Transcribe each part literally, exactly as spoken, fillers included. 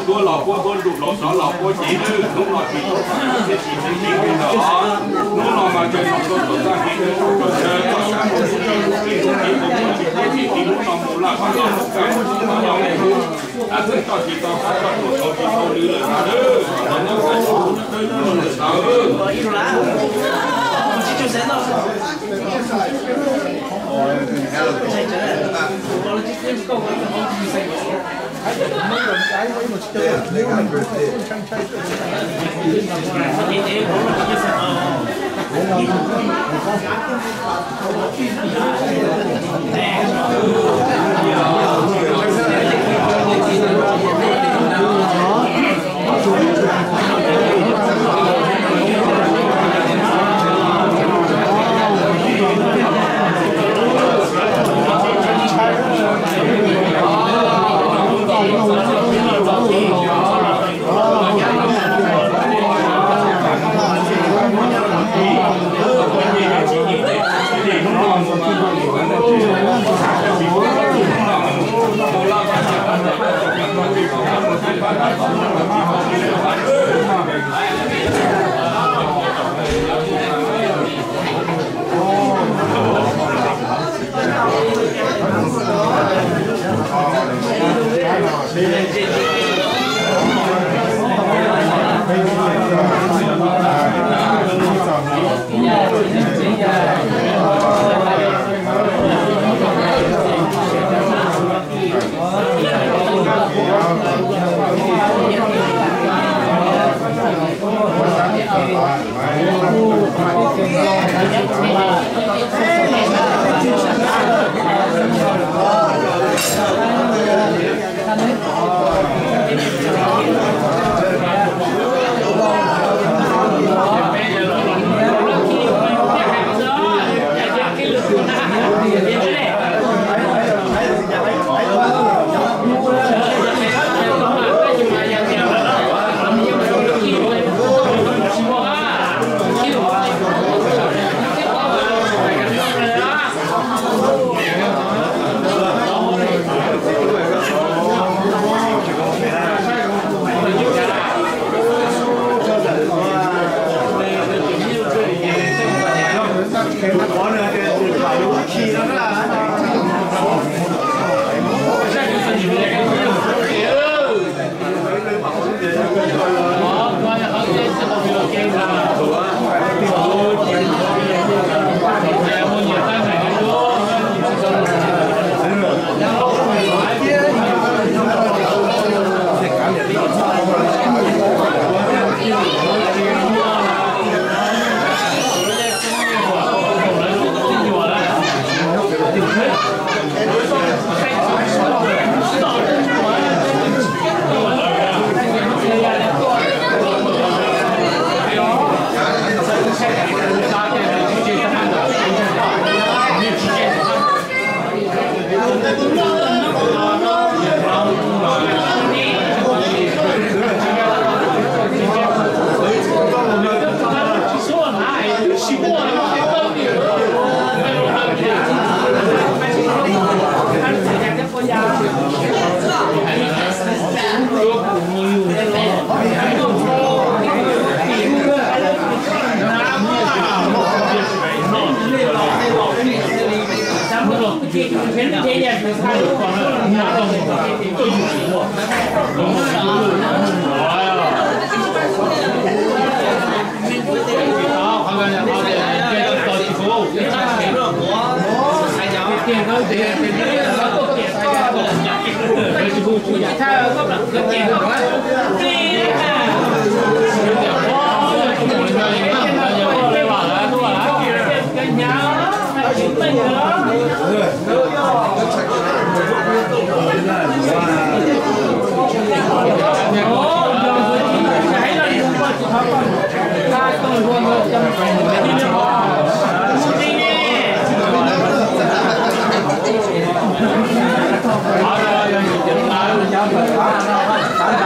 cua lò cua bôn đục lò xó lò cua chỉ nữa lúc lò chỉ tốt là sẽ chỉ sẽ chỉ cái đó lúc lò mà chơi lò tốt tốt ra thì cái trò chơi có cả một số chơi một cái một cái một cái chỉ chỉ chỉ lúc lò một là có một cái mà lò này à thứ trò chỉ to có trò một trò chỉ to nữa là nữa nó phải nó chơi nó là sao chỉ cho sáng đâu Hãy subscribe cho kênh Ghiền Mì Gõ để không bỏ lỡ những video hấp dẫn.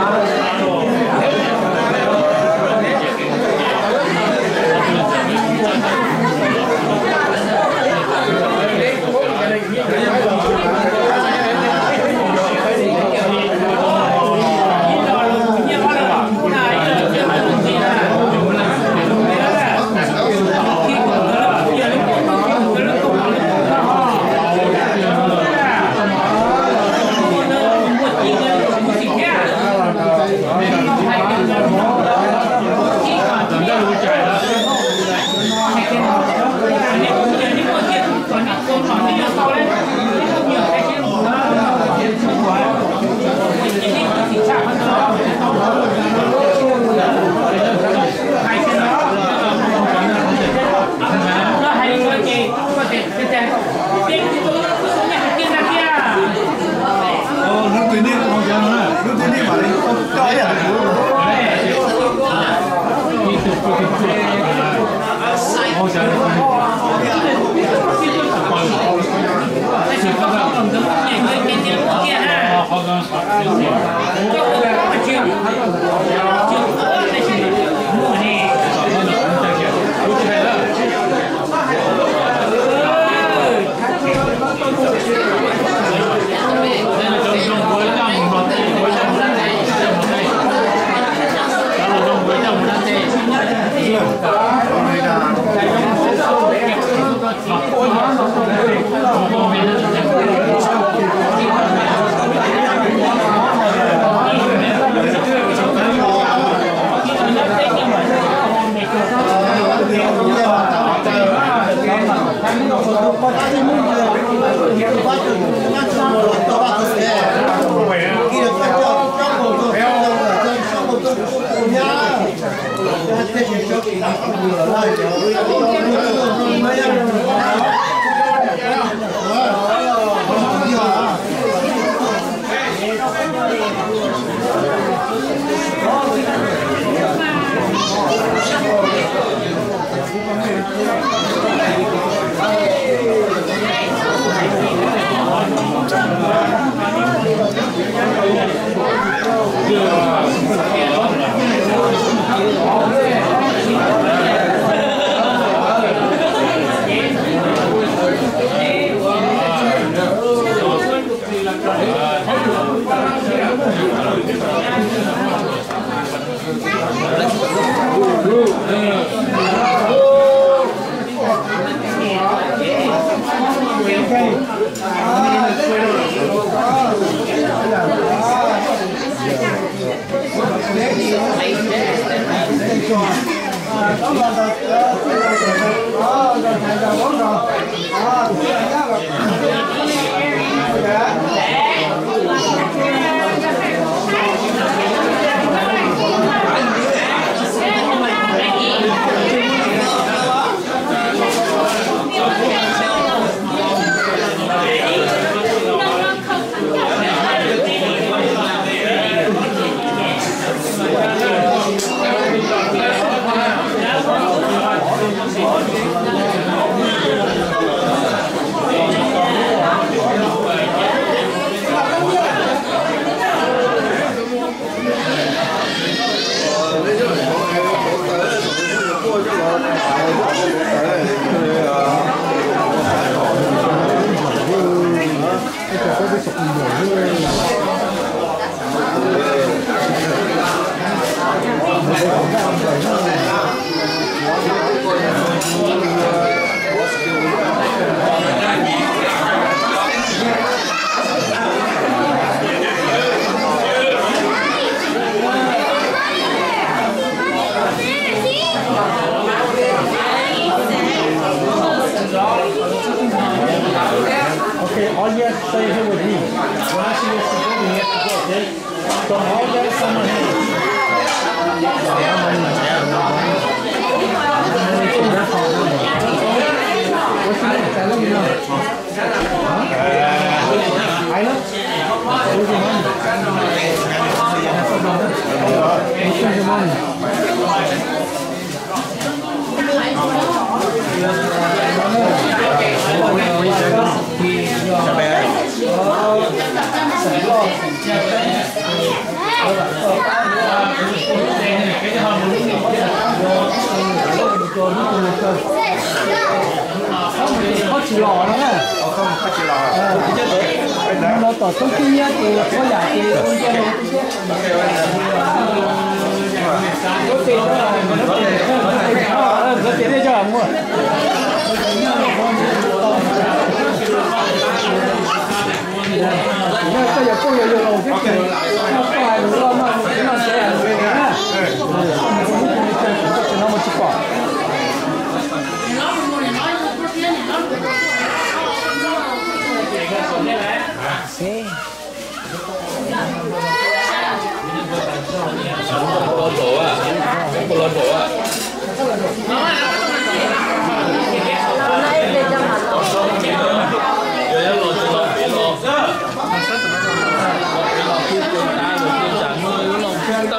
Hãy subscribe cho kênh Ghiền Mì Gõ để không bỏ lỡ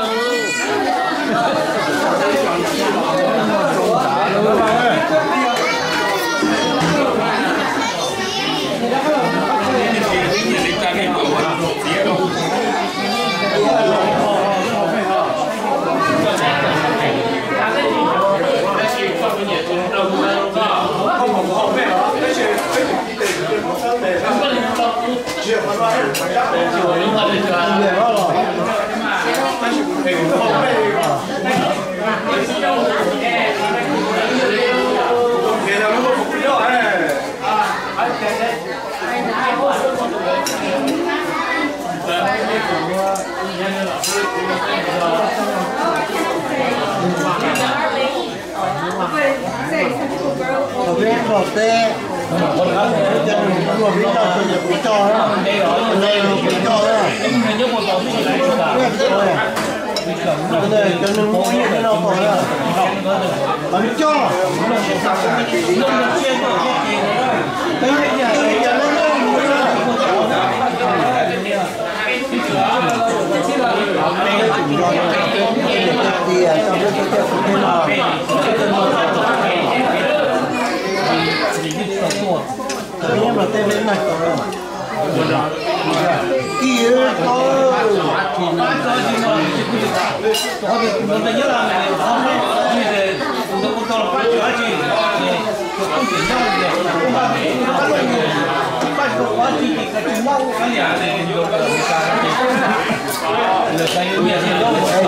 Ở bên bỏ tê một biết đâu tôi giờ cũng cho đó đây là cũng cho đó cái này cho nên mua như thế nào còn đó bắn cho cái này giờ nó mua ra thì trong cái cái cái thế nào cái em là tên lên này rồi kia thôi mình nhớ là này như thế tôi cũng cho là phải chữa gì không chuyển nhau gì không phải phải có quá gì thì cái chúng mau cái nhà này nhiều cái người ta là cái nhiều gì đâu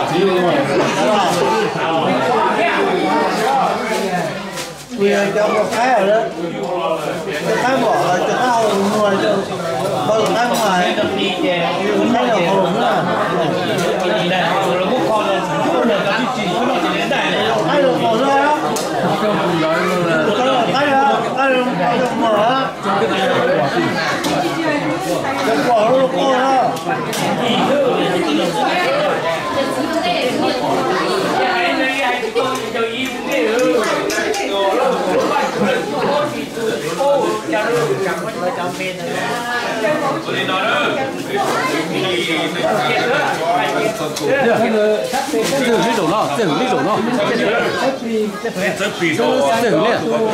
quyền cho một cái rồi đó cái cái bỏ là cho nó ngoài cho bao cái ngoài cũng thấy là hồn nữa này rồi bố con là không được cái gì nó chỉ đến đây này cái được bỏ ra á cái là cái là cái là được mở cái bỏ nó con đó xử lý đủ nó, xử lý đủ nó. xử lý.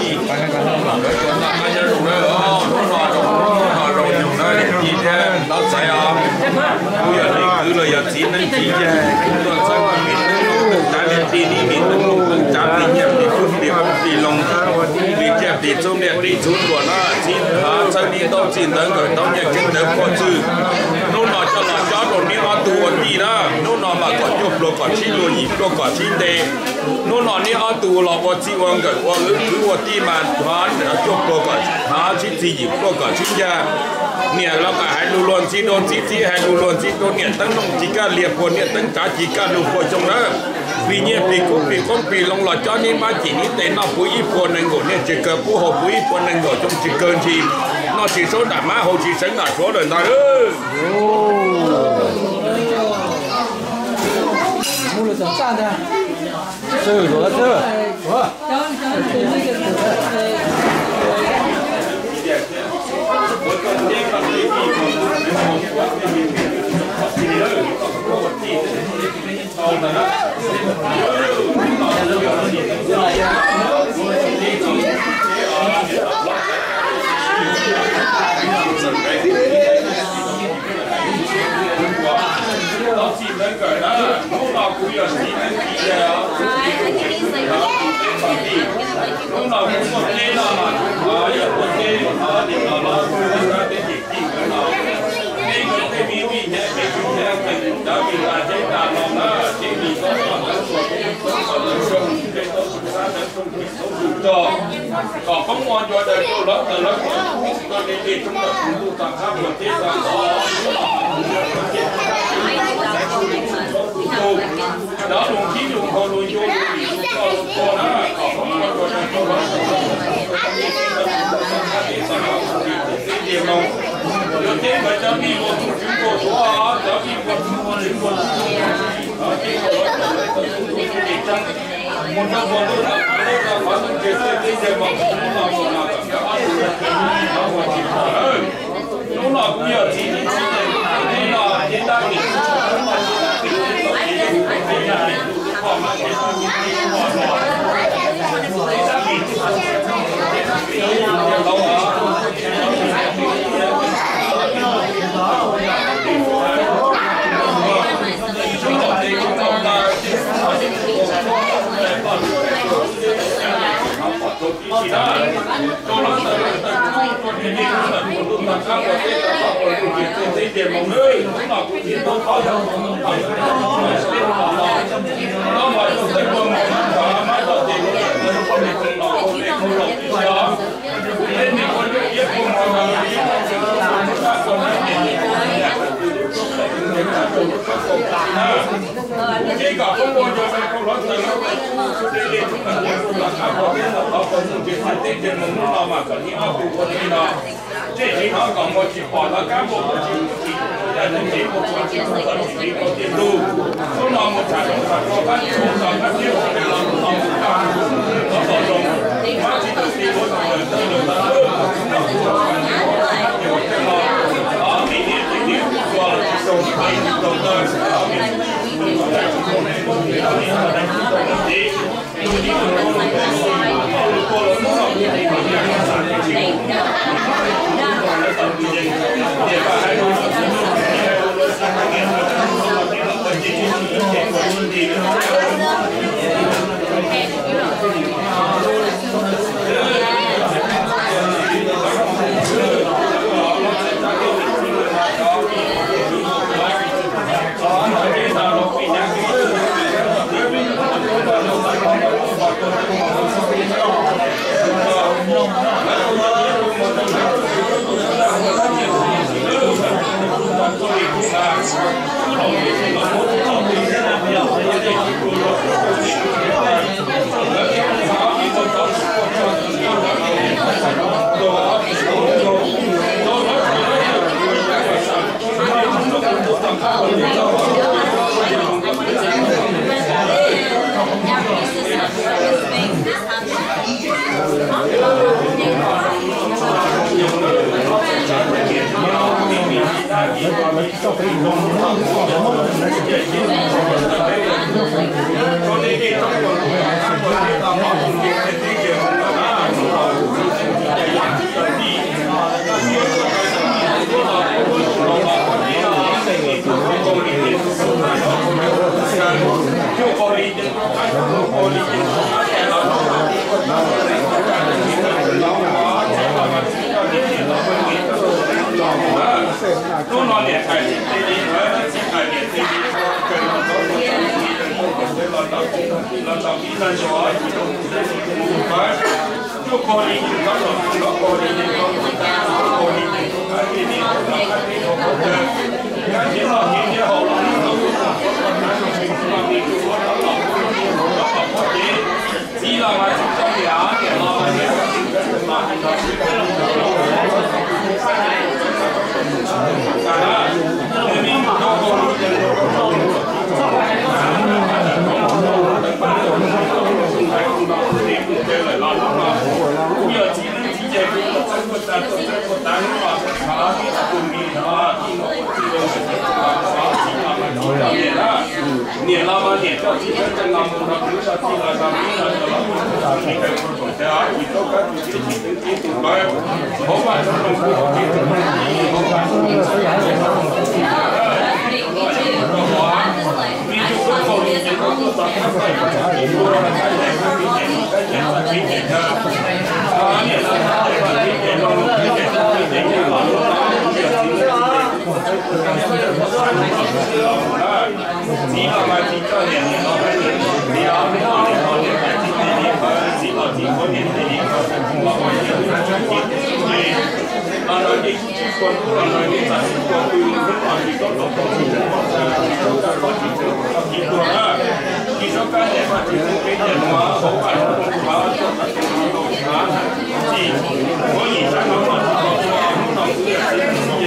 nó sẽ bây giờ thì cứ là giờ chín đến chín giờ chúng ta sẽ làm việc trả tiền đi đi đi từng lúc từng trả tiền nhập đi phun đi đi lòng đi chép đi xuống điện đi xuống của nó chín tháng sau đi tao chín tháng rồi tao nhận chứng được có chữ nó nói cho là cho rồi đi ăn tù ăn gì đó nó nói mà có chụp rồi có chín rồi nhịp rồi có chín đề nó nói đi ăn tù là có chínวันcáiว่าคือว่าที่มาทานจบrồi có há chín gì nhịp rồi có chín giờเนี่ยเราก็ให้ดูลวนซีโดนซีที่ให้ดูลวนซีโดนเนี่ยตั้งน้องจีก้าเลียบคนเนี่ยตั้งกาจีก้าดูคนจงนะปีเนี่ยปีกุปีก้นปีลงหลอดจ้านี่มาจีนี่เต้นเอาปุ๋ยอีกคนหนึ่งก่อนเนี่ยจะเกิดผู้หอบปุ๋ยอีกคนหนึ่งก่อนจงจะเกินทีนอกจีโซดามาหอบจีสังกัดโซเดินได้เออ木了怎么站的？这有多这？我。 nó chỉ đến cái đó lúc nào cũng là chỉ đến chỉ là lúc nào cũng một cái là mà ở giờ một cái ở thì nó nó ra đến chỉ chỉ cái nào cái cái cái cái nhẹ cái cái cái đã bị là cái ta nó nó chỉ bị có nó nó số cái số nó số cái số ra đến trong cái số dùng cho còn không ngon cho đây tôi lắm từ lắm tôi đi đi chúng ta cũng tu tập khác một tí là đó luôn chỉ dùng thôi luôn vô cho cô đó còn không có rồi cô đó cái gì mà đầu tiên phải cho đi một chúng cô số đó cho đi một chúng cô ở cái chỗ đó một năm một lúc là phải là phải là cái cái gì mà cũng là một là nó còn chỉ phải lúc nào cũng giờ chỉ nên là chúng ta nghĩ Chỉ có không bao giờ phải không nói rằng nó để để chúng ta làm là cả có cái nó có một cái phát triển trên một nó mà có những cái cụ thể đó这里头搞过去，跑到干部过去，在那里过过去，过到这里过电路，从那么长从长过看，从长看就给了从长看，到到中，马其都是我们的这个大路，那我们有这个啊，明年明年做了手机可以走的，啊，明年都在做那个，然后你还在做问题，有一个东西，过了多少年，你看两个三年前。年老嘛，年叫几天正老母的，不是几了上面了，就老母的，你看不错的啊，你都看自己几天几天买，后半生弄不好，几天后半生弄不好，你就跟后面这个做啥子？你说了，他这个明年他年了明年的，啊年了他这个明年了，明年了明年了，明年了。几老嘛，几多年？几老年，几老年，几老年，几年年，几老几多年的年，老年几年？那那你去关注了，那你咱是关注你啊，你都都都是我的，你都在关注这个，你说啊，你说干点嘛，就是给点嘛，后半生弄好，做啥做啥都行啊。是，我以前我们知道说，我们老师也是直接。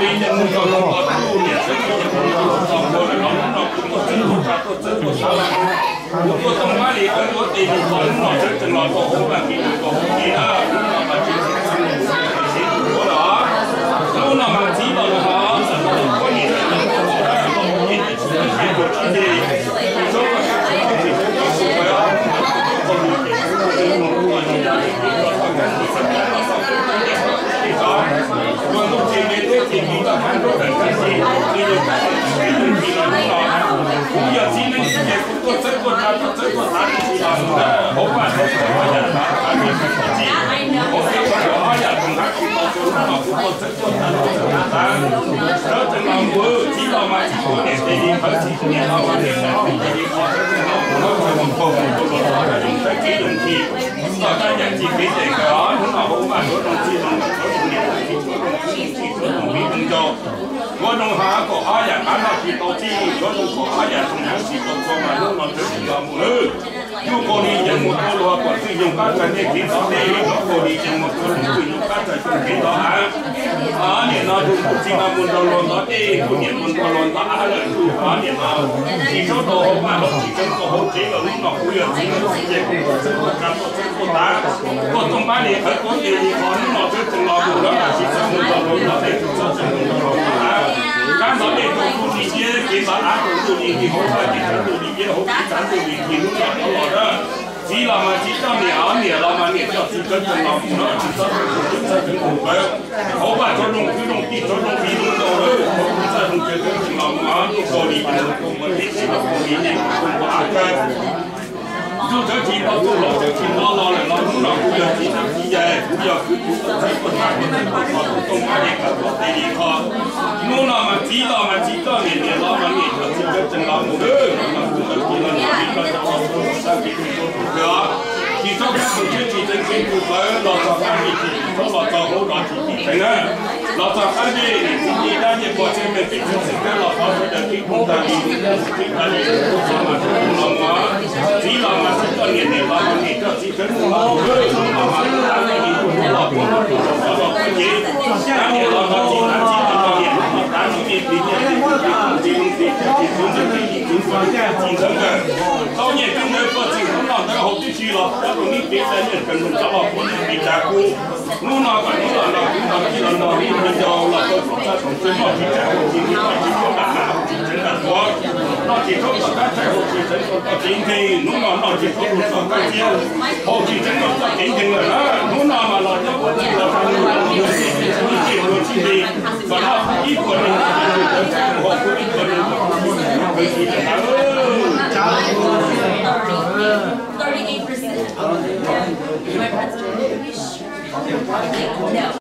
đi nhận một cầu đồng có tu niệm sẽ có những cầu đồng đồng rồi nó nó cũng có chân của ta có chân của sao cũng có tông má đi có có tiền có nó sẽ từng lo có không là kỹ thuật có không gì đó nó mà chỉ sẽ sang được cái của đó nó nó mà chỉ là nó sẽ có những cái nó có đó có một cái cái của chỉ gì số là cái gì cũng có phải không không được cái nó có gì đó còn lúc chị nghe thế thì mình đã ăn rất là cái gì thì được cái gì thì là nó cũng giờ chỉ nên cái cũng có rất có ra rất có ra thì là hỗ trợ hỗ trợ bây giờ là cái gì hỗ trợ cho họ giờ cùng các chị có chỗ nào cũng có rất có ra rất là ra đó chẳng là vừa chỉ là mà chỉ có để để đi hết chỉ nghe họ mà để là để đi họ nó phải một phần một phần đó là những cái kỹ năng thì và cái nhận chỉ cái gì đó nó là hỗ trợ nó đồng chí nó我仲下一個下人揀下鐵道之，我仲學下人同樣鐵道過埋都落咗鐵道門去。要過年人冇過路啊，或者用家陣啲幾多啲，如果過年人冇過路，用家陣用幾多啊？啊年啊，仲唔知啊？門就亂咗啲，過年門就亂咗啊！人都啊年啊，遲早到好嘛，落遲早到好，幾個呢落每樣錢都自己工作，真係夾到真係打。個同班年佢嗰啲我呢落咗正落門啦，遲早門就亂咗，你做咗正門就落啦。啱啱你做故事啫，幾百額做故事，幾好快啲整故事啫，好啲整故事，幾都入咗落啦。只諗啊，只當年啊年諗啊年就只跟正落門啦，只當年就真係好鬼。好快再用佢用啲再用啲咁做啦，好真係正正正落門都過年就過年，啲錢就過年嘅，過下嘅。做咗錢攞到攞咗錢攞落嚟攞到攞古藥錢就知嘅，古藥佢古都睇過睇過睇過睇過東亞嘢嘅個地理個，我攞咪知道咪知道年年攞咪年就知咗正攞冇嘅，咁啊古就見啦，年年就攞到三幾幾多嘅話，其中一個出自正正古佢落咗翻去，都落咗好耐次次成啊，落咗翻去年年年單嘢過程咪變成成間落咗佢就幾公大年，幾大年都上埋都落我。只諗啊，只個年年諗啊，年就只準冇冇嘅，諗啊，打個年都冇落過，冇落過嘢。打年諗啊，只打只打個年，打個年年年年年年年年本身年年年份嘅戰爭嘅。當然今日個戰爭可能大家好啲處咯，一路呢幾世人根本走落本嚟變大姑，我那個我那那邊那邊那邊邊就那個國家從最開始就係戰爭開始講緊啦，戰爭嘅國，那其中國家最後戰爭個戰爭。我那那接觸到上街之後，好似整個真幾勁嘅啦！我那嘛落咗個就係我哋呢啲我知你，話啦呢個人就係學佢呢個人，佢自己係咯。thirty-eight percent of my president. No.